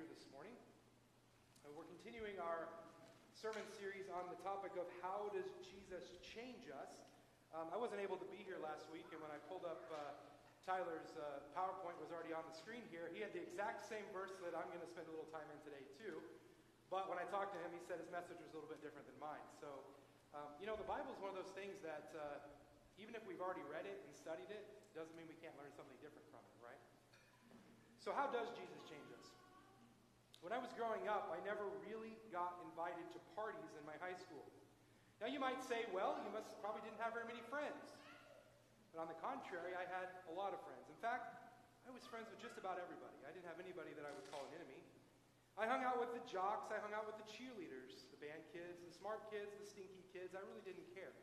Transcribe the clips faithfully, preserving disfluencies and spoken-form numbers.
here this morning. Uh, we're continuing our sermon series on the topic of how does Jesus change us. Um, I wasn't able to be here last week, and when I pulled up uh, Tyler's uh, PowerPoint was already on the screen here. He had the exact same verse that I'm going to spend a little time in today too. But when I talked to him, he said his message was a little bit different than mine. So, um, you know, the Bible is one of those things that uh, even if we've already read it and studied it, doesn't mean we can't learn something different from it, right? So how does Jesus change us? When I was growing up, I never really got invited to parties in my high school. Now you might say, well, you must probably didn't have very many friends. But on the contrary, I had a lot of friends. In fact, I was friends with just about everybody. I didn't have anybody that I would call an enemy. I hung out with the jocks, I hung out with the cheerleaders, the band kids, the smart kids, the stinky kids. I really didn't care.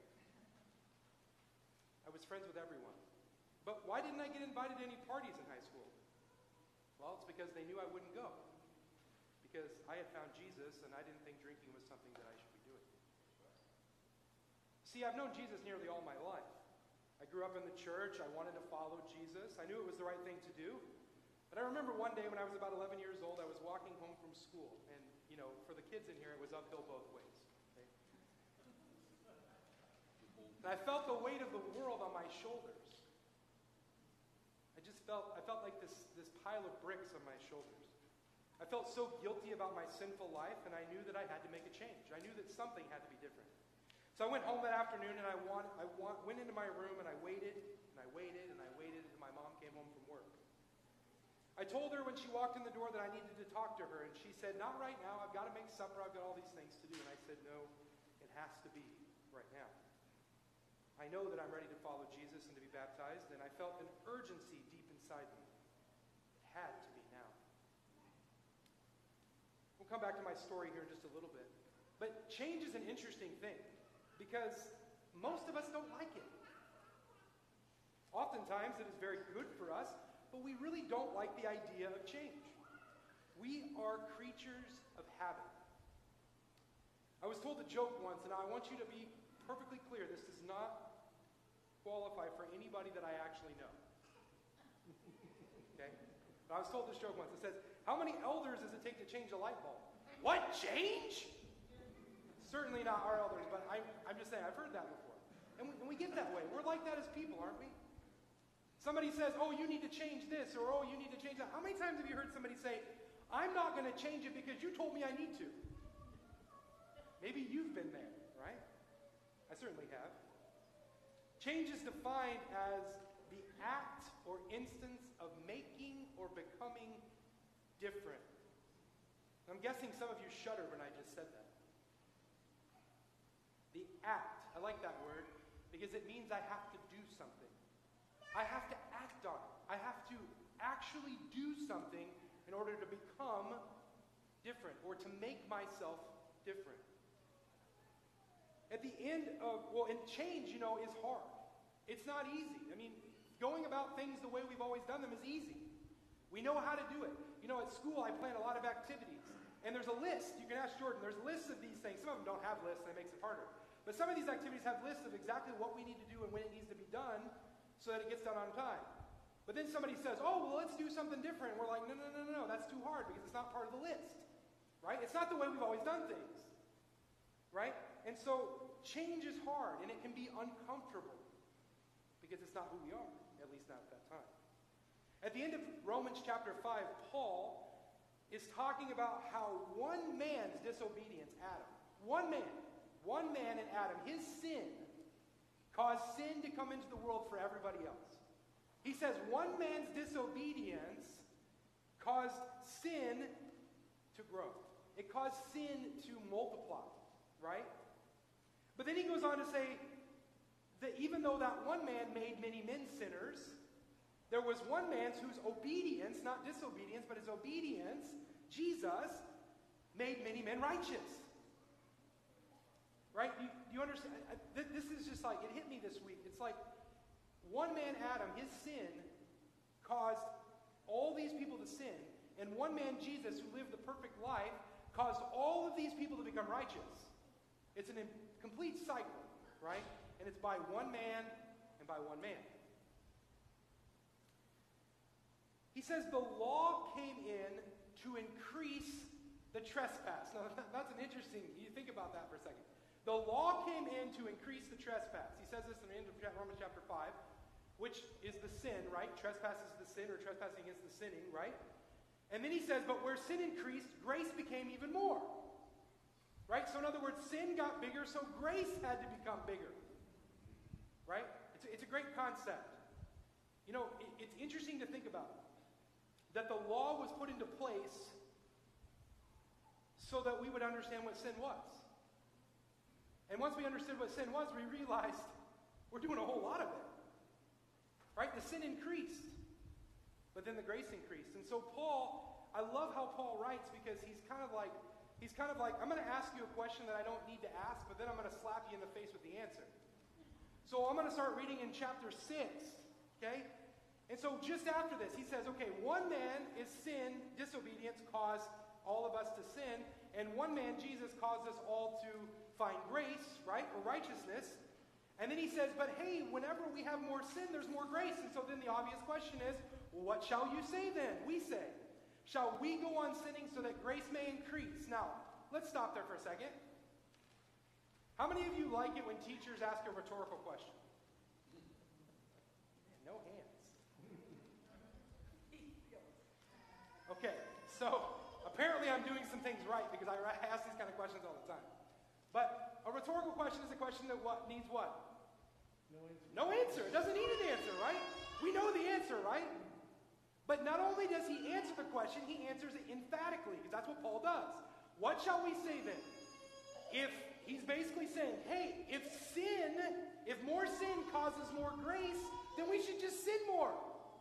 I was friends with everyone. But why didn't I get invited to any parties in high school? Well, it's because they knew I wouldn't go. Because I had found Jesus and I didn't think drinking was something that I should be doing. See, I've known Jesus nearly all my life. I grew up in the church. I wanted to follow Jesus. I knew it was the right thing to do. But I remember one day when I was about eleven years old, I was walking home from school. And, you know, for the kids in here, it was uphill both ways. Okay? And I felt the weight of the world on my shoulders. I just felt, I felt like this, this pile of bricks on my shoulders. I felt so guilty about my sinful life, and I knew that I had to make a change. I knew that something had to be different. So I went home that afternoon, and I, want, I want, went into my room, and I waited, and I waited, and I waited until my mom came home from work. I told her when she walked in the door that I needed to talk to her, and she said, not right now. I've got to make supper. I've got all these things to do. And I said, no, it has to be right now. I know that I'm ready to follow Jesus and to be baptized, and I felt an urgency deep inside me. It had to be now. We'll come back to my story here in just a little bit. But change is an interesting thing because most of us don't like it. Oftentimes it is very good for us, but we really don't like the idea of change. We are creatures of habit. I was told a joke once, and I want you to be perfectly clear. This does not qualify for anybody that I actually know. Okay? But I was told this joke once. It says, how many elders does it take to change a light bulb? What? Change? Certainly not our elders, but I'm, I'm just saying, I've heard that before. And we, and we get that way. We're like that as people, aren't we? Somebody says, oh, you need to change this, or oh, you need to change that. How many times have you heard somebody say, I'm not going to change it because you told me I need to? Maybe you've been there, right? I certainly have. Change is defined as the act or instance of making or becoming different. I'm guessing some of you shuddered when I just said that. The act, I like that word, because it means I have to do something. I have to act on it. I have to actually do something in order to become different or to make myself different. At the end of, well, and change, you know, is hard. It's not easy. I mean, going about things the way we've always done them is easy. We know how to do it. You know, at school I plan a lot of activities. And there's a list. You can ask Jordan. There's lists of these things. Some of them don't have lists, and it makes it harder. But some of these activities have lists of exactly what we need to do and when it needs to be done so that it gets done on time. But then somebody says, oh, well, let's do something different. And we're like, no, no, no, no, no. That's too hard because it's not part of the list. Right? It's not the way we've always done things. Right? And so change is hard, and it can be uncomfortable because it's not who we are, at least not at that time. At the end of Romans chapter five, Paul is talking about how one man's disobedience, Adam, one man, one man in Adam, his sin, caused sin to come into the world for everybody else. He says one man's disobedience caused sin to grow. It caused sin to multiply, right? But then he goes on to say that even though that one man made many men sinners, there was one man whose obedience, not disobedience, but his obedience, Jesus, made many men righteous. Right? You, you understand? This is just like, it hit me this week. It's like one man, Adam, his sin caused all these people to sin. And one man, Jesus, who lived the perfect life, caused all of these people to become righteous. It's an complete cycle, right? And it's by one man and by one man. He says the law came in to increase the trespass. Now, that's an interesting, you think about that for a second. The law came in to increase the trespass. He says this in the end of Romans chapter five, which is the sin, right? Trespass is the sin, or trespassing against the sinning, right? And then he says, but where sin increased, grace became even more. Right? So in other words, sin got bigger, so grace had to become bigger. Right? It's a, it's a great concept. You know, it, it's interesting to think about that the law was put into place so that we would understand what sin was. And once we understood what sin was, we realized we're doing a whole lot of it. Right? The sin increased, but then the grace increased. And so Paul, I love how Paul writes, because he's kind of like, he's kind of like, I'm going to ask you a question that I don't need to ask, but then I'm going to slap you in the face with the answer. So I'm going to start reading in chapter six, okay? And so just after this, he says, okay, one man is sin, disobedience caused all of us to sin, and one man, Jesus, caused us all to find grace, right, or righteousness. And then he says, but hey, whenever we have more sin, there's more grace. And so then the obvious question is, well, what shall you say then? We say, shall we go on sinning so that grace may increase? Now, let's stop there for a second. How many of you like it when teachers ask a rhetorical question? No hands. Okay, so apparently I'm doing some things right, because I ask these kind of questions all the time. But a rhetorical question is a question that what needs what? No answer. No answer. It doesn't need an answer, right? We know the answer, right? But not only does he answer the question, he answers it emphatically, because that's what Paul does. What shall we say then? If he's basically saying, hey, if sin, if more sin causes more grace, then we should just sin more.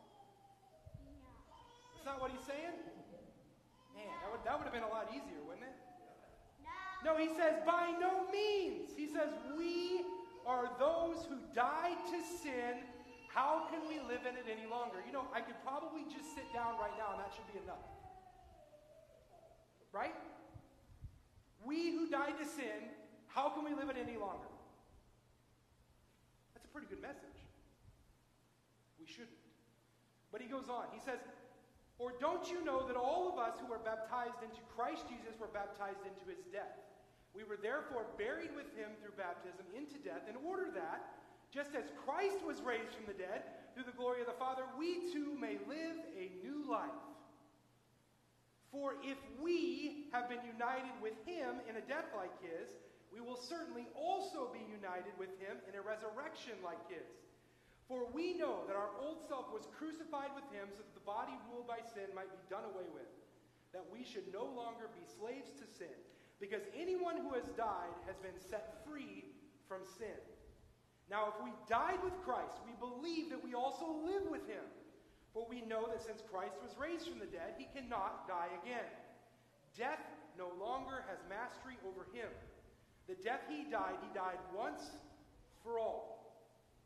That's not what he's saying? Man, that would, that would have been a lot easier, wouldn't it? No, he says, by no means. He says, we are those who died to sin. How can we live in it any longer? You know, I could probably just sit down right now and that should be enough. Right? We who died to sin, how can we live it any longer? That's a pretty good message. We shouldn't. But he goes on. He says, or don't you know that all of us who were baptized into Christ Jesus were baptized into his death? We were therefore buried with him through baptism into death, in order that, just as Christ was raised from the dead through the glory of the Father, we too may live a new life. For if we have been united with him in a death like his, we will certainly also be united with him in a resurrection like his. For we know that our old self was crucified with him so that the body ruled by sin might be done away with, that we should no longer be slaves to sin, because anyone who has died has been set free from sin. Now, if we died with Christ, we believe that we also live with him. For we know that since Christ was raised from the dead, he cannot die again. Death no longer has mastery over him. The death he died, he died once for all.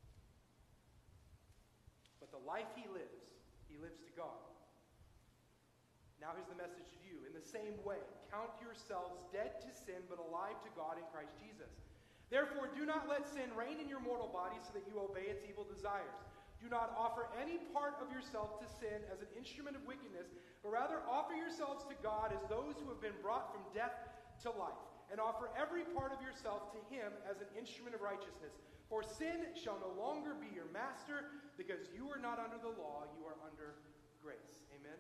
But the life he lives, he lives to God. Now here's the message to you. In the same way, count yourselves dead to sin, but alive to God in Christ Jesus. Therefore, do not let sin reign in your mortal body so that you obey its evil desires. Do not offer any part of yourself to sin as an instrument of wickedness, but rather offer yourselves to God as those who have been brought from death to life, and offer every part of yourself to him as an instrument of righteousness. For sin shall no longer be your master, because you are not under the law, you are under grace. Amen?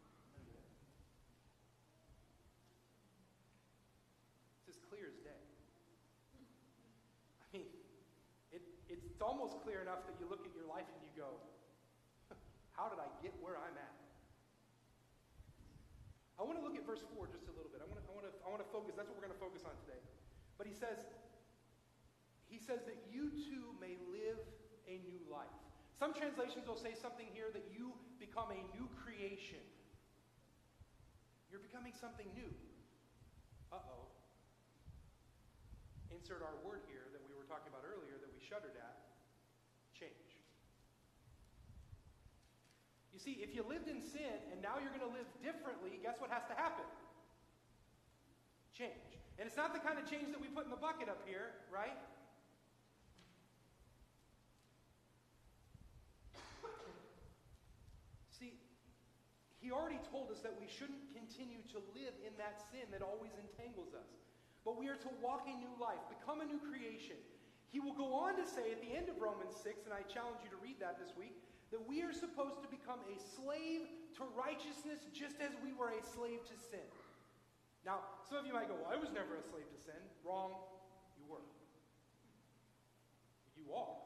It's as clear as day. I mean, it, it's almost clear enough that you look at your life and you go, how did I get where I'm at? I want to look at verse four just a little bit. I want to, I want to, I want to focus. That's what we're going to focus on today. But he says, he says that you too may live a new life. Some translations will say something here that you become a new creation. You're becoming something new. Uh-oh. Insert our word here that we were talking about earlier that we shuddered at. Change. You see, if you lived in sin and now you're going to live differently, guess what has to happen? Change. And it's not the kind of change that we put in the bucket up here, right? See, he already told us that we shouldn't continue to live in that sin that always entangles us. But we are to walk a new life, become a new creation. He will go on to say at the end of Romans six, and I challenge you to read that this week, that we are supposed to become a slave to righteousness just as we were a slave to sin. Now, some of you might go, well, I was never a slave to sin. Wrong. You were. You are.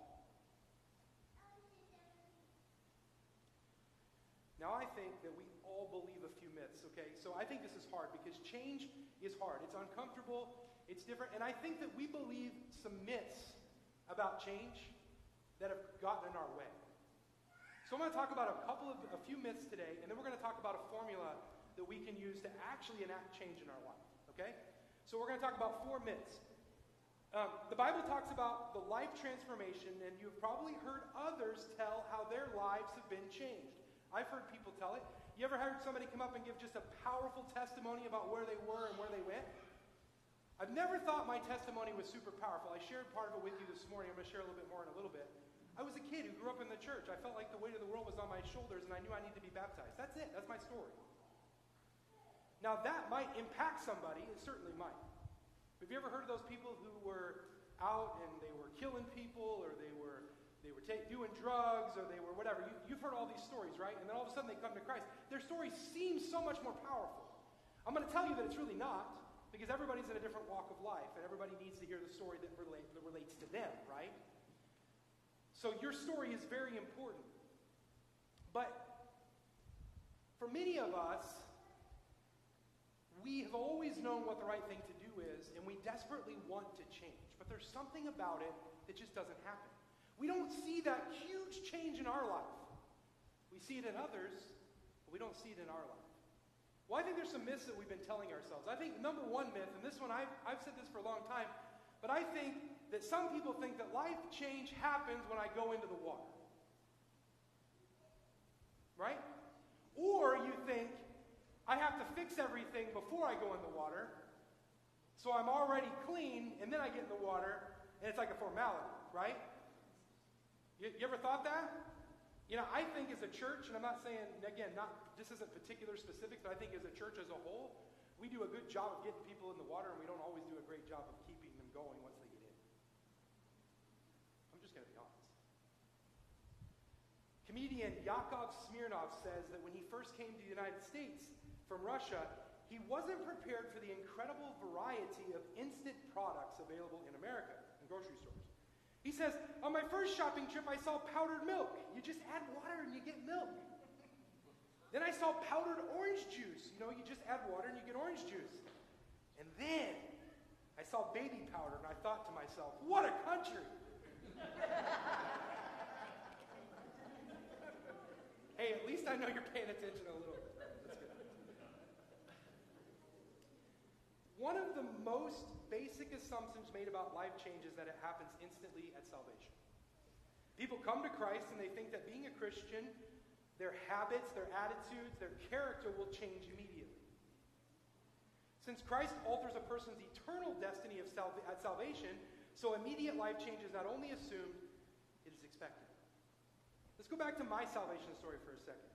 Now, I think that we all believe a few myths, okay? So I think this is hard because change is hard. It's uncomfortable. It's different. And I think that we believe some myths about change that have gotten in our way. So I'm going to talk about a couple of, a few myths today, and then we're going to talk about a formula that we can use to actually enact change in our life, okay? So we're going to talk about four myths. Um, the Bible talks about the life transformation, and you've probably heard others tell how their lives have been changed. I've heard people tell it. You ever heard somebody come up and give just a powerful testimony about where they were and where they went? I've never thought my testimony was super powerful. I shared part of it with you this morning. I'm going to share a little bit more in a little bit. I was a kid who grew up in the church. I felt like the weight of the world was on my shoulders, and I knew I needed to be baptized. That's it. That's my story. Now, that might impact somebody. It certainly might. Have you ever heard of those people who were out and they were killing people, or they were they were ta- doing drugs, or they were whatever? You, you've heard all these stories, right? And then all of a sudden they come to Christ. Their story seems so much more powerful. I'm going to tell you that it's really not, because everybody's in a different walk of life, and everybody needs to hear the story that, relate, that relates to them, right? So your story is very important. But for many of us, we have always known what the right thing to do is, and we desperately want to change. But there's something about it that just doesn't happen. We don't see that huge change in our life. We see it in others, but we don't see it in our life. Well, I think there's some myths that we've been telling ourselves. I think number one myth, and this one I've, I've said this for a long time, but I think that some people think that life change happens when I go into the water. Right? Or you think, I have to fix everything before I go in the water, so I'm already clean, and then I get in the water, and it's like a formality, right? You, you ever thought that? You know, I think as a church, and I'm not saying, again, not this isn't particular specifics, but I think as a church as a whole, we do a good job of getting people in the water, and we don't always do a great job of keeping them going once they get in. I'm just going to be honest. Comedian Yakov Smirnov says that when he first came to the United States from Russia, he wasn't prepared for the incredible variety of instant products available in America, in grocery stores. He says, on my first shopping trip, I saw powdered milk. You just add water and you get milk. Then I saw powdered orange juice. You know, you just add water and you get orange juice. And then I saw baby powder, and I thought to myself, what a country! Hey, at least I know you're paying attention a little bit. That's good. One of the most basic assumptions made about life change is that it happens instantly at salvation. People come to Christ and they think that being a Christian, their habits, their attitudes, their character will change immediately. Since Christ alters a person's eternal destiny of sal- at salvation, so immediate life change is not only assumed, it is expected. Let's go back to my salvation story for a second.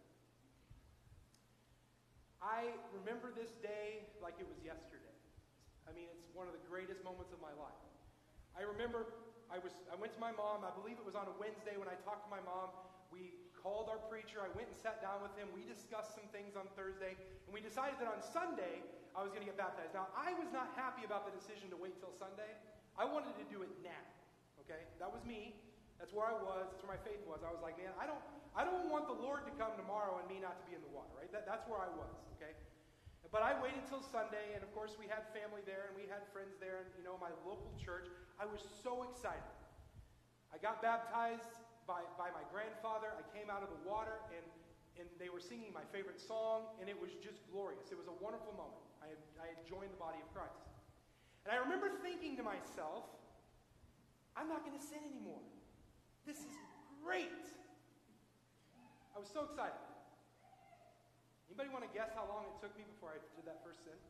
I remember this day like it was yesterday. I mean, it's one of the greatest moments of my life. I remember I was I went to my mom, I believe it was on a Wednesday when I talked to my mom. We called our preacher, I went and sat down with him, we discussed some things on Thursday, and we decided that on Sunday I was going to get baptized. Now, I was not happy about the decision to wait till Sunday. I wanted to do it now, okay? That was me. That's where I was. That's where my faith was. I was like, man, I don't I don't want the Lord to come tomorrow and me not to be in the water, right? That, that's where I was, okay? But I waited till Sunday, and of course we had family there, and we had friends there, and you know, my local church. I was so excited. I got baptized by, by my grandfather. I came out of the water, and, and they were singing my favorite song, and it was just glorious. It was a wonderful moment. I had, I had joined the body of Christ. And I remember thinking to myself, I'm not going to sin anymore. This is great. I was so excited. Anybody want to guess how long it took me before I did that first sin?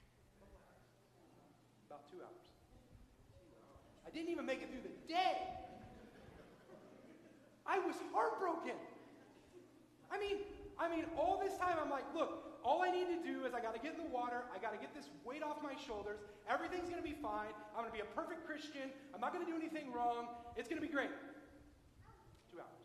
About two hours. I didn't even make it through the day. I was heartbroken. I mean, I mean, all this time I'm like, look, all I need to do is I got to get in the water. I got to get this weight off my shoulders. Everything's going to be fine. I'm going to be a perfect Christian. I'm not going to do anything wrong. It's going to be great. Two hours.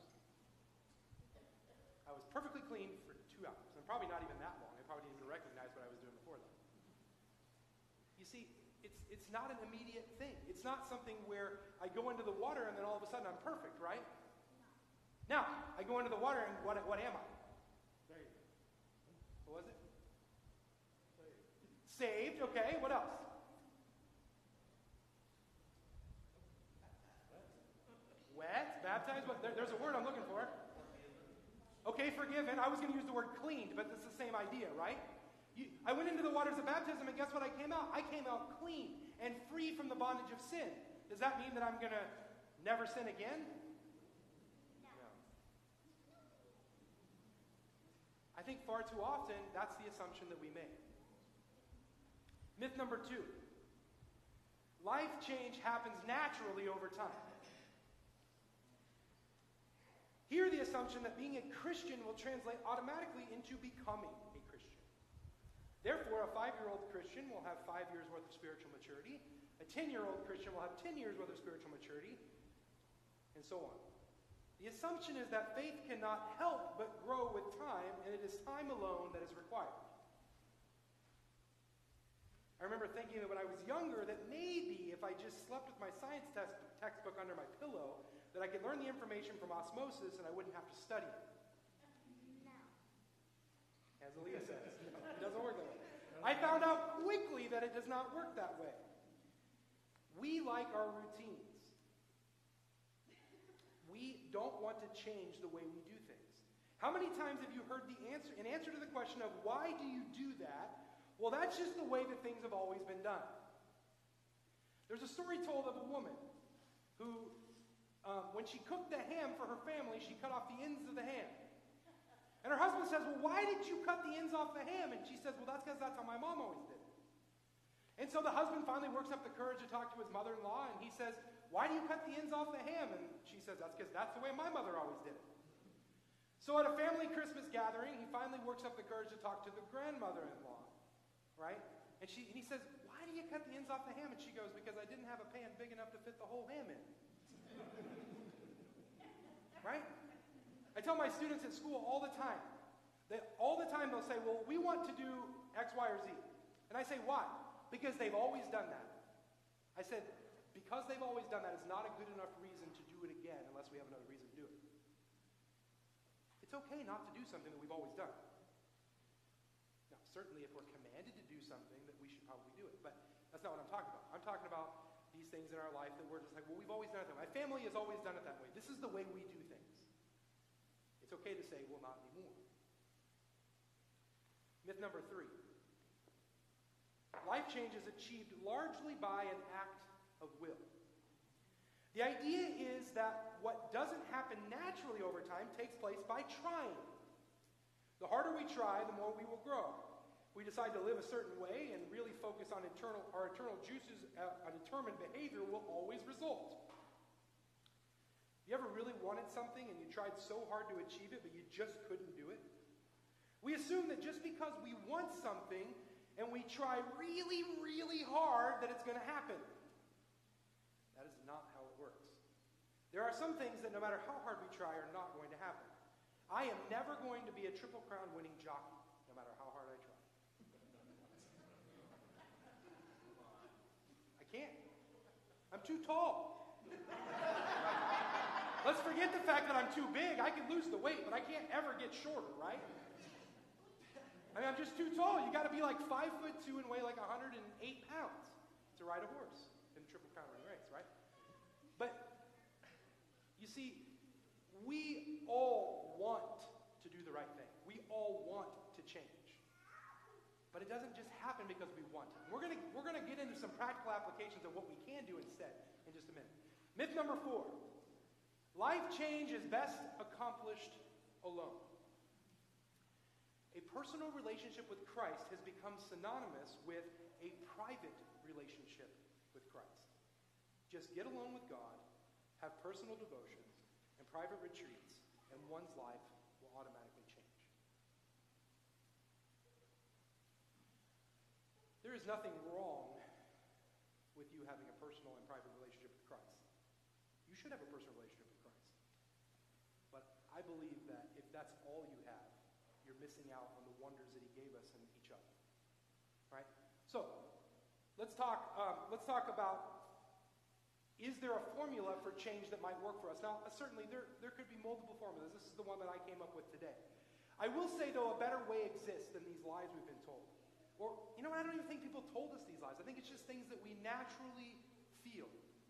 I was perfectly clean for two hours. And probably not even that long. I probably didn't even recognize what I was doing before that. You see, it's, it's not an immediate thing. It's not something where I go into the water and then all of a sudden I'm perfect, right? Now, I go into the water and what, what am I? What was it? Saved. Okay, what else? Wet. Baptized. What, there, there's a word I'm looking for. Okay, forgiven. I was going to use the word cleaned, but it's the same idea, right? You, I went into the waters of baptism, and guess what I came out? I came out clean and free from the bondage of sin. Does that mean that I'm going to never sin again? I think far too often, that's the assumption that we make. Myth number two. Life change happens naturally over time. Here, the assumption that being a Christian will translate automatically into becoming a Christian. Therefore, a five-year-old Christian will have five years' worth of spiritual maturity. A ten-year-old Christian will have ten years' worth of spiritual maturity, and so on. The assumption is that faith cannot help but grow with time, and it is time alone that is required. I remember thinking that when I was younger that maybe if I just slept with my science test, textbook under my pillow, that I could learn the information from osmosis and I wouldn't have to study it. No. As Aaliyah says, no, it doesn't work that way. I found out quickly that it does not work that way. We like our routines. We don't want to change the way we do things. How many times have you heard the answer, in answer to the question of why do you do that? Well, that's just the way that things have always been done. There's a story told of a woman who, um, when she cooked the ham for her family, she cut off the ends of the ham. And her husband says, well, why did you cut the ends off the ham? And she says, well, that's because that's how my mom always did it. And so the husband finally works up the courage to talk to his mother-in-law, and he says, why do you cut the ends off the ham? And she says, that's because that's the way my mother always did it. So at a family Christmas gathering, he finally works up the courage to talk to the grandmother-in-law, right? And, she, and he says, why do you cut the ends off the ham? And she goes, because I didn't have a pan big enough to fit the whole ham in. Right? I tell my students at school all the time, they, all the time they'll say, well, we want to do X, Y, or Z. And I say, why? Because they've always done that. I said, because they've always done that is not a good enough reason to do it again unless we have another reason to do it. It's okay not to do something that we've always done. Now, certainly if we're commanded to do something, that we should probably do it. But that's not what I'm talking about. I'm talking about these things in our life that we're just like, well, we've always done it that way. My family has always done it that way. This is the way we do things. It's okay to say, well, not anymore. Myth number three. Life change is achieved largely by an act of will. The idea is that what doesn't happen naturally over time takes place by trying. The harder we try, the more we will grow. We decide to live a certain way and really focus on internal, our internal juices, uh, a determined behavior will always result. You ever really wanted something and you tried so hard to achieve it, but you just couldn't do it? We assume that just because we want something and we try really, really hard that it's going to happen. That is not how it works. There are some things that no matter how hard we try are not going to happen. I am never going to be a Triple Crown winning jockey, no matter how hard I try. I can't. I'm too tall. Let's forget the fact that I'm too big. I can lose the weight, but I can't ever get shorter, right? I mean, I'm just too tall. You got to be like five foot two and weigh like one hundred eight pounds to ride a horse in a Triple Crown winning race, right? But you see, we all want to do the right thing. We all want to change. But it doesn't just happen because we want it. We're going to we're going to get into some practical applications of what we can do instead in just a minute. Myth number four. Life change is best accomplished alone. A personal relationship with Christ has become synonymous with a private relationship with Christ. Just get alone with God, have personal devotions and private retreats, and one's life will automatically change. There is nothing wrong with you having a personal and private relationship with Christ. You should have a personal relationship with Christ. But I believe that if that's all you have, you're missing out on the wonders that he gave us in each other. Right? So, let's talk, um, let's talk about, is there a formula for change that might work for us? Now, uh, certainly there, there could be multiple formulas. This is the one that I came up with today. I will say, though, a better way exists than these lies we've been told. Or, you know, I don't even think people told us these lies. I think it's just things that we naturally feel.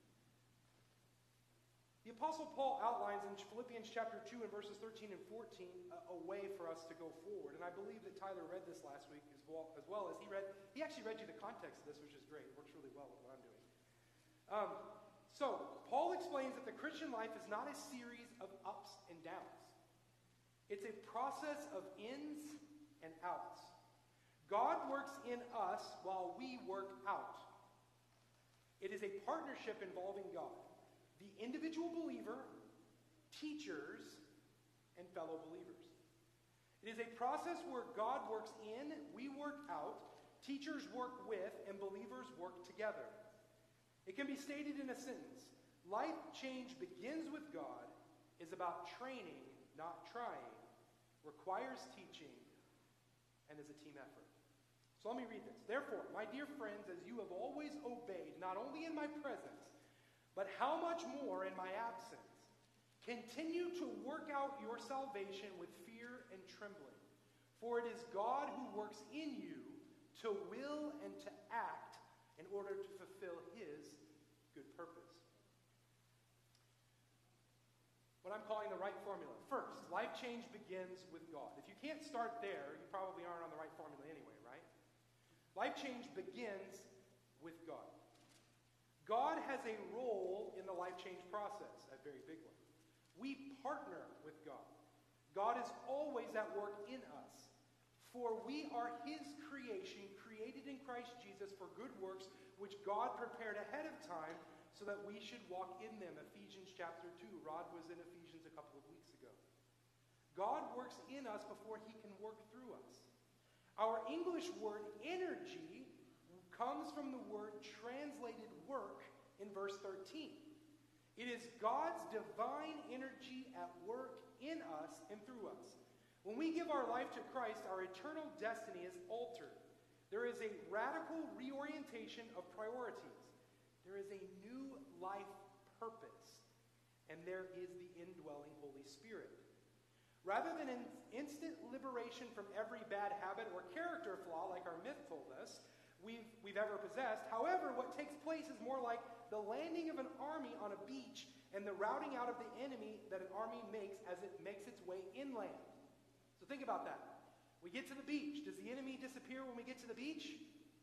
The Apostle Paul outlines in Philippians chapter two and verses thirteen and fourteen a, a way for us to go forward. And I believe that Tyler read this last week as well, as well as he read, he actually read you the context of this, which is great. It works really well with what I'm doing. Um, so, Paul explains that the Christian life is not a series of ups and downs. It's a process of ins and outs. God works in us while we work out. It is a partnership involving God, the individual believer, teachers, and fellow believers. It is a process where God works in, we work out, teachers work with, and believers work together. It can be stated in a sentence: life change begins with God, is about training, not trying, requires teaching, and is a team effort. So let me read this. Therefore, my dear friends, as you have always obeyed, not only in my presence, but how much more in my absence, continue to work out your salvation with fear and trembling. For it is God who works in you to will and to act in order to fulfill his good purpose. What I'm calling the right formula. First, life change begins with God. If you can't start there, you probably aren't on the right formula anyway, right? Life change begins with God. God has a role in the life change process, a very big one. We partner with God. God is always at work in us. For we are his creation, created in Christ Jesus for good works, which God prepared ahead of time so that we should walk in them. Ephesians chapter two. Rod was in Ephesians a couple of weeks ago. God works in us before he can work through us. Our English word energy comes from the word translated work in verse thirteen. It is God's divine energy at work in us and through us. When we give our life to Christ, our eternal destiny is altered. There is a radical reorientation of priorities. There is a new life purpose. And there is the indwelling Holy Spirit. Rather than an instant liberation from every bad habit or character flaw like our myth told us we've, we've ever possessed, however, what takes place is more like the landing of an army on a beach and the routing out of the enemy that an army makes as it makes its way inland. So think about that. We get to the beach. Does the enemy disappear when we get to the beach?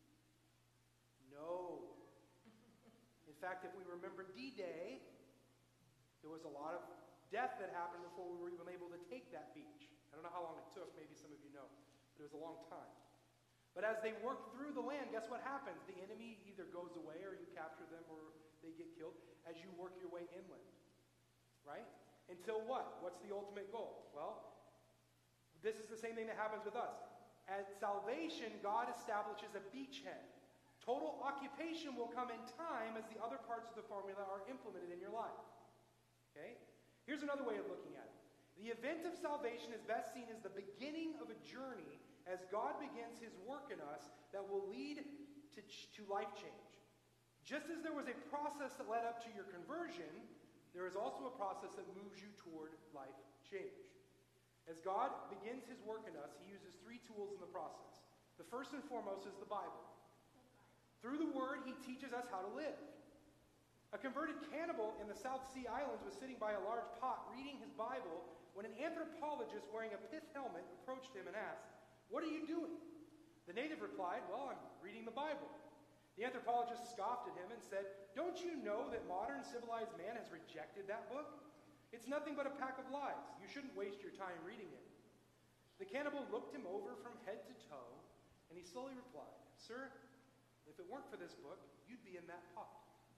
No. In fact, if we remember D-Day, there was a lot of death that happened before we were even able to take that beach. I don't know how long it took. Maybe some of you know. But it was a long time. But as they work through the land, guess what happens? The enemy either goes away or you capture them or they get killed as you work your way inland. Right? Until what? What's the ultimate goal? Well, this is the same thing that happens with us. At salvation, God establishes a beachhead. Total occupation will come in time as the other parts of the formula are implemented in your life. Okay? Here's another way of looking at it. The event of salvation is best seen as the beginning of a journey as God begins his work in us that will lead to, to life change. Just as there was a process that led up to your conversion, there is also a process that moves you toward life change. As God begins his work in us, he uses three tools in the process. The first and foremost is the Bible. Through the Word, he teaches us how to live. A converted cannibal in the South Sea Islands was sitting by a large pot reading his Bible when an anthropologist wearing a pith helmet approached him and asked, "What are you doing?" The native replied, "Well, I'm reading the Bible." The anthropologist scoffed at him and said, "Don't you know that modern civilized man has rejected that book? It's nothing but a pack of lies. You shouldn't waste your time reading it." The cannibal looked him over from head to toe, and he slowly replied, "Sir, if it weren't for this book, you'd be in that pot."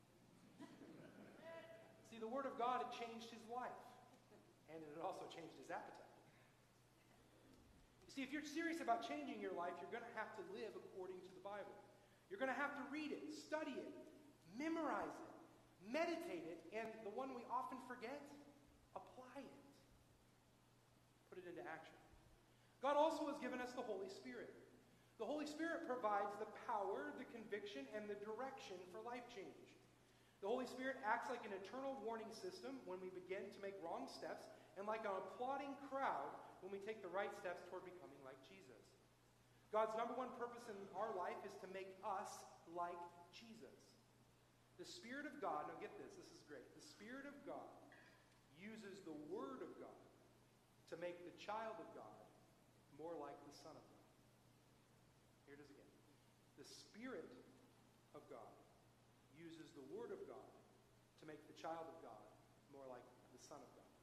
See, the Word of God had changed his life, and it had also changed his appetite. You see, if you're serious about changing your life, you're going to have to live according to the Bible. You're going to have to read it, study it, memorize it, meditate it, and the one we often forget, apply it. Put it into action. God also has given us the Holy Spirit. The Holy Spirit provides the power, the conviction, and the direction for life change. The Holy Spirit acts like an internal warning system when we begin to make wrong steps, and like an applauding crowd when we take the right steps toward becoming like Jesus. God's number one purpose in our life is to make us like Jesus. The Spirit of God, now get this, this is great. The Spirit of God uses the Word of God to make the child of God more like the Son of God. Here it is again. The Spirit of God uses the Word of God to make the child of God more like the Son of God.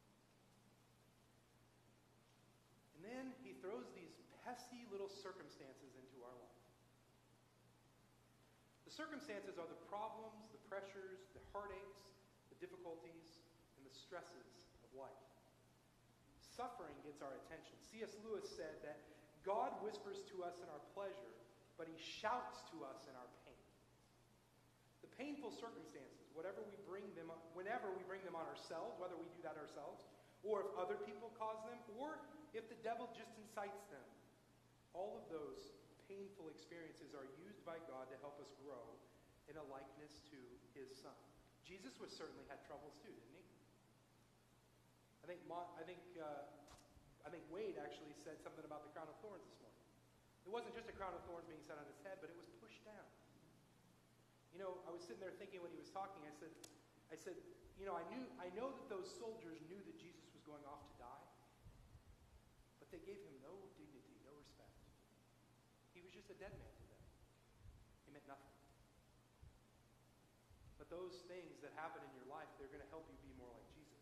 And then he throws these pesky little circumstances into our life. The circumstances are the problems, the pressures, the heartaches, the difficulties, and the stresses of life. Suffering gets our attention. C S Lewis said that God whispers to us in our pleasure, but he shouts to us in our pain. The painful circumstances, whatever we bring them, whenever we bring them on ourselves, whether we do that ourselves, or if other people cause them, or if the devil just incites them, all of those painful experiences are used by God to help us grow in a likeness to his Son. Jesus was certainly had troubles too, didn't he? I think I think uh, I think Wade actually said something about the crown of thorns this morning. It wasn't just a crown of thorns being set on his head, but it was pushed down. You know, I was sitting there thinking when he was talking, I said, I said, you know, I knew I know that those soldiers knew that Jesus was going off to die, but they gave him no dignity, no respect. He was just a dead man to them. He meant nothing. But those things that happen in your life, they're going to help you be more like Jesus.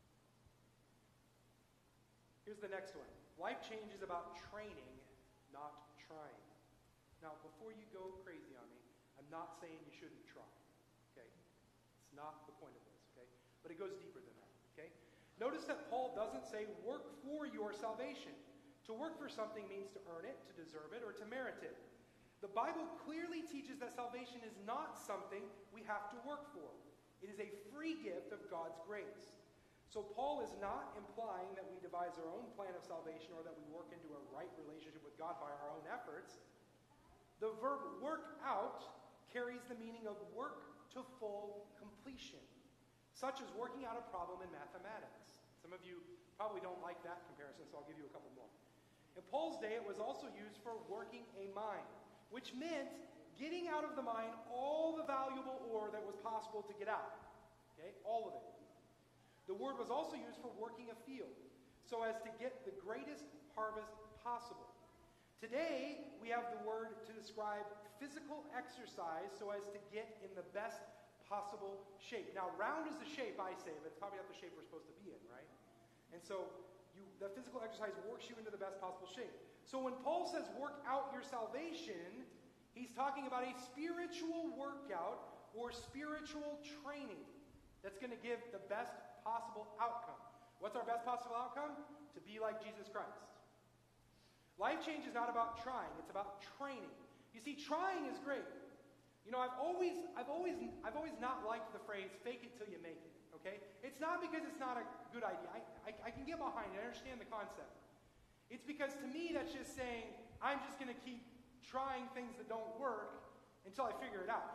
Here's the next one. Life change is about training, not trying. Now, before you go crazy on me, I'm not saying you shouldn't try. Okay? It's not the point of this, okay? But it goes deeper than that, okay? Notice that Paul doesn't say work for your salvation. To work for something means to earn it, to deserve it, or to merit it. The Bible clearly teaches that salvation is not something we have to work for. It is a free gift of God's grace. So Paul is not implying that we devise our own plan of salvation or that we work into a right relationship with God by our own efforts. The verb work out carries the meaning of work to full completion, such as working out a problem in mathematics. Some of you probably don't like that comparison, so I'll give you a couple more. In Paul's day, it was also used for working a mine, which meant getting out of the mine all the valuable ore that was possible to get out. Okay? All of it. The word was also used for working a field, so as to get the greatest harvest possible. Today, we have the word to describe physical exercise so as to get in the best possible shape. Now, round is the shape, I say, but it's probably not the shape we're supposed to be in, right? And so, you, the physical exercise works you into the best possible shape. So when Paul says work out your salvation, he's talking about a spiritual workout or spiritual training that's going to give the best possible outcome. What's our best possible outcome? To be like Jesus Christ. Life change is not about trying, it's about training. You see, trying is great. You know, I've always, I've always, I've always not liked the phrase, fake it till you make it, okay? It's not because it's not a good idea. I, I, I can get behind it, I understand the concept. It's because to me that's just saying, I'm just going to keep trying things that don't work until I figure it out.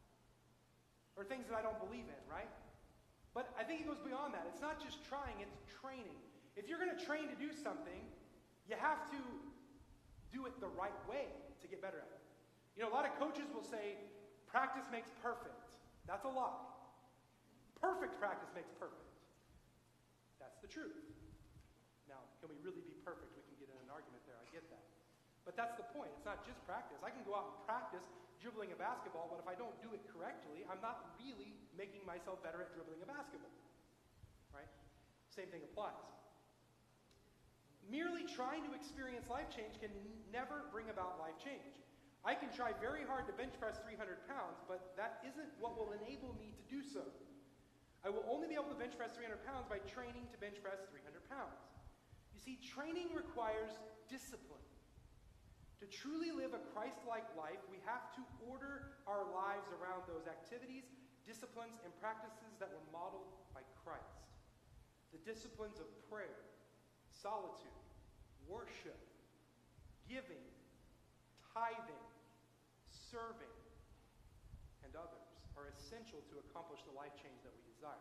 Or things that I don't believe in, right? But I think it goes beyond that. It's not just trying, it's training. If you're going to train to do something, you have to do it the right way to get better at it. You know, a lot of coaches will say, practice makes perfect. That's a lie. Perfect practice makes perfect. That's the truth. Now, can we really be perfect? We can get in an argument there. I get that. But that's the point. It's not just practice. I can go out and practice dribbling a basketball, but if I don't do it correctly, I'm not really making myself better at dribbling a basketball. Right? Same thing applies. Merely trying to experience life change can never bring about life change. I can try very hard to bench press three hundred pounds, but that isn't what will enable me to do so. I will only be able to bench press three hundred pounds by training to bench press three hundred pounds. You see, training requires discipline. To truly live a Christ-like life, we have to order our lives around those activities, disciplines, and practices that were modeled by Christ. The disciplines of prayer, solitude, worship, giving, tithing, serving, and others are essential to accomplish the life change that we desire.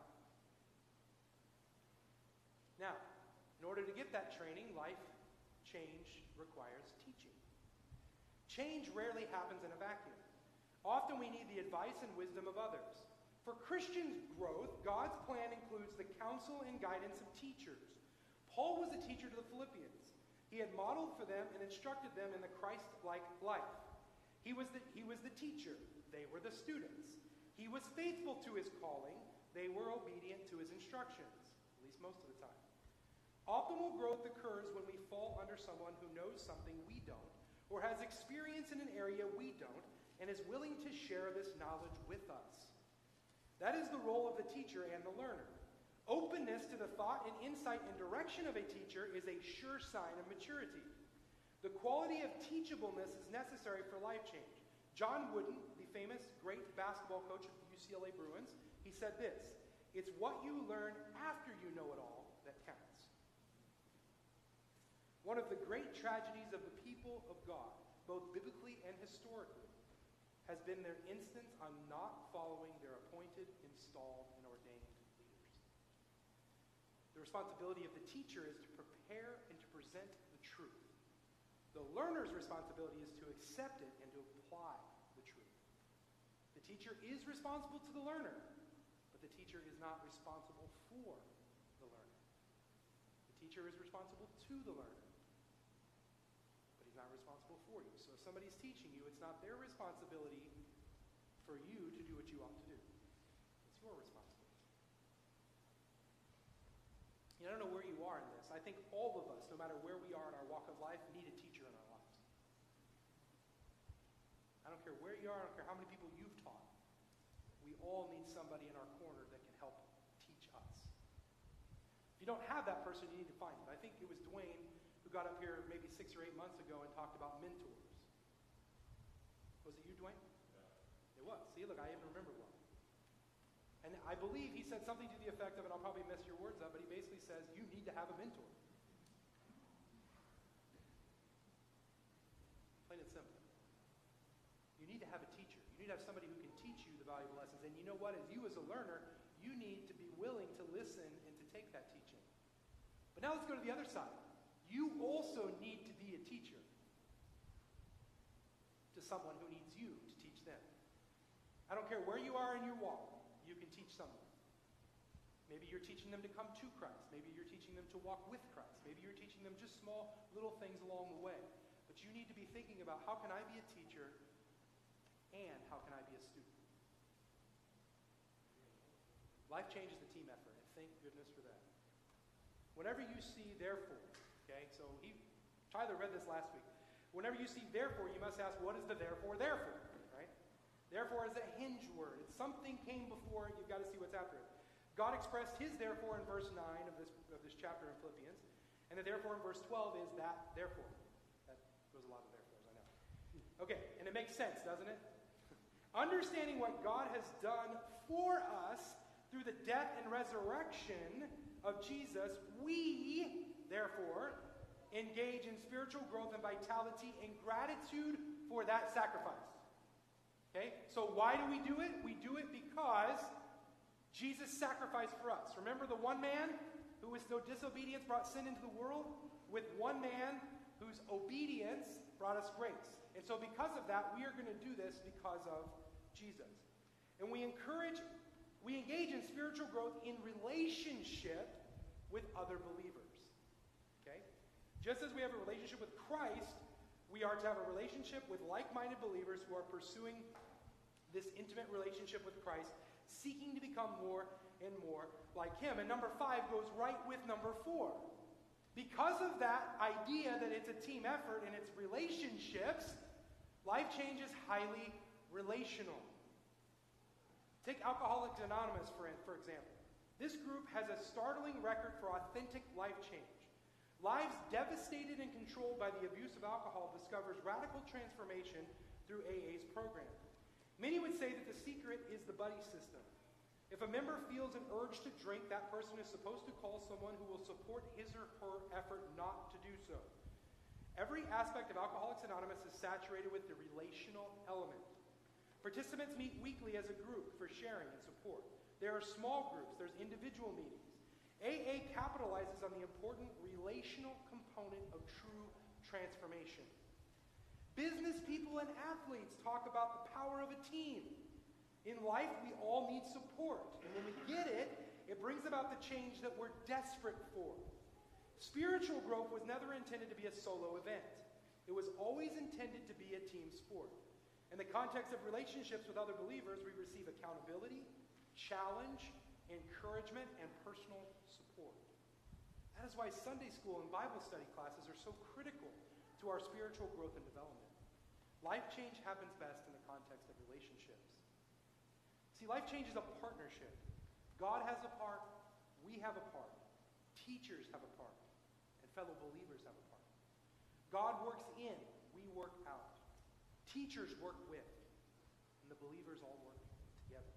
Now, in order to get that training, life change requires teaching. Change rarely happens in a vacuum. Often we need the advice and wisdom of others. For Christians' growth, God's plan includes the counsel and guidance of teachers. Paul was a teacher to the Philippians. He had modeled for them and instructed them in the Christ-like life. He was the, he was the teacher. They were the students. He was faithful to his calling. They were obedient to his instructions, at least most of the time. Optimal growth occurs when we fall under someone who knows something we don't, or has experience in an area we don't, and is willing to share this knowledge with us. That is the role of the teacher and the learner. Openness to the thought and insight and direction of a teacher is a sure sign of maturity. The quality of teachableness is necessary for life change. John Wooden, the famous great basketball coach of the U C L A Bruins, he said this: "It's what you learn after you know it all that counts." One of the great tragedies of the people of God, both biblically and historically, has been their insistence on not following their appointed, installed, and ordained leaders. The responsibility of the teacher is to prepare and to present the truth. The learner's responsibility is to accept it and to apply the truth. The teacher is responsible to the learner, but the teacher is not responsible for the learner. The teacher is responsible to the learner, but he's not responsible for you. So if somebody's teaching you, it's not their responsibility for you to do what you ought to do. It's your responsibility. You know, I don't know where you are in this. I think all of us, no matter where we are in our walk of life, need a teacher in our lives. I don't care where you are. I don't care how many people you've taught. We all need somebody in our corner that can help teach us. If you don't have that person, you need to find it. I think it was Dwayne who got up here maybe six or eight months ago and talked about mentors. Was it you, Dwayne? Yeah. It was. See, look, I even remember one. And I believe he said something to the effect of, and I'll probably mess your words up, but he basically says, you need to have a mentor. Plain and simple. You need to have a teacher. You need to have somebody who can teach you the valuable lessons. And you know what? As you as a learner, you need to be willing to listen and to take that teaching. But now let's go to the other side. You also need to be a teacher to someone who needs you to teach them. I don't care where you are in your walk, you can teach someone. Maybe you're teaching them to come to Christ. Maybe you're teaching them to walk with Christ. Maybe you're teaching them just small little things along the way. But you need to be thinking about, how can I be a teacher and how can I be a student? Life change is a team effort, and thank goodness for that. Whenever you see therefore, okay, so he, Tyler read this last week. Whenever you see therefore, you must ask, what is the therefore, therefore, right? Therefore is a hinge word. It's something came before it, you've got to see what's after it. God expressed his therefore in verse nine of this, of this chapter in Philippians, and the therefore in verse twelve is that therefore. That was a lot of therefores, I know. Okay, and it makes sense, doesn't it? Understanding what God has done for us through the death and resurrection of Jesus, we, therefore, engage in spiritual growth and vitality and gratitude for that sacrifice. Okay? So why do we do it? We do it because Jesus sacrificed for us. Remember the one man who with no disobedience brought sin into the world? With one man whose obedience brought us grace. And so because of that, we are going to do this because of Jesus. And we encourage, we engage in spiritual growth in relationship with other believers. Okay? Just as we have a relationship with Christ, we are to have a relationship with like-minded believers who are pursuing this intimate relationship with Christ, seeking to become more and more like him. And number five goes right with number four. Because of that idea that it's a team effort and it's relationships, life change is highly relational. Take Alcoholics Anonymous, for, for example. This group has a startling record for authentic life change. Lives devastated and controlled by the abuse of alcohol discovers radical transformation through A A's program. Many would say that the secret is the buddy system. If a member feels an urge to drink, that person is supposed to call someone who will support his or her effort not to do so. Every aspect of Alcoholics Anonymous is saturated with the relational element. Participants meet weekly as a group for sharing and support. There are small groups, there's individual meetings. A A capitalizes on the important relational component of true transformation. Business people and athletes talk about the power of a team. In life, we all need support. And when we get it, it brings about the change that we're desperate for. Spiritual growth was never intended to be a solo event. It was always intended to be a team sport. In the context of relationships with other believers, we receive accountability, challenge, encouragement, and personal support. That is why Sunday school and Bible study classes are so critical to our spiritual growth and development. Life change happens best in the context of relationships. See, life change is a partnership. God has a part, we have a part, teachers have a part, and fellow believers have a part. God works in, we work out. Teachers work with, and the believers all work together.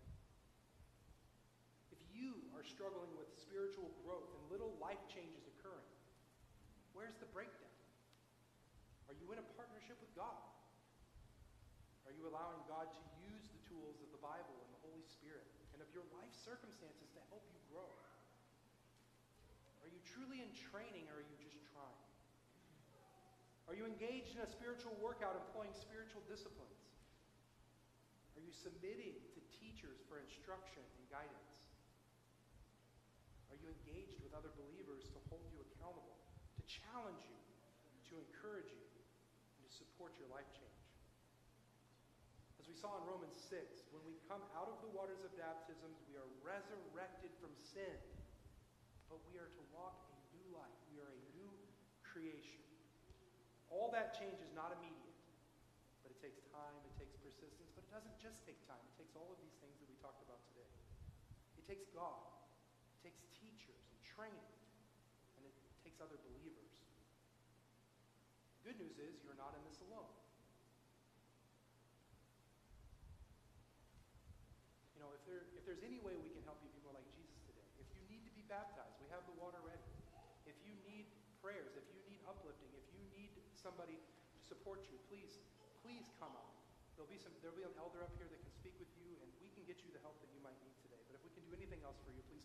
If you are struggling with spiritual growth and little life changes occurring, where's the breakdown? Are you in a partnership with God? Are you allowing God to use the tools of the Bible and the Holy Spirit and of your life circumstances to help you grow? Are you truly in training, or are you just trying? Are you engaged in a spiritual workout employing spiritual disciplines? Are you submitting to teachers for instruction and guidance? Are you engaged with other believers to hold you accountable, to challenge you, to encourage you, and to support your life change? As we saw in Romans six, when we come out of the waters of baptisms, we are resurrected from sin, but we are to walk a new life. We are a new creation. All that change is not immediate, but it takes time, it takes persistence, but it doesn't just take time. It takes all of these things that we talked about today. It takes God, it takes teachers and training, and it takes other believers. The good news is you're not in this alone. You know, if there if there's any way we can help you be more like Jesus today, if you need to be baptized, we have the water ready. If you need prayers, if you need uplifting, if you need somebody to support you, please, please come out. There'll be some there'll be an elder up here that can speak with you, and we can get you the help that you might need today. But if we can do anything else for you, please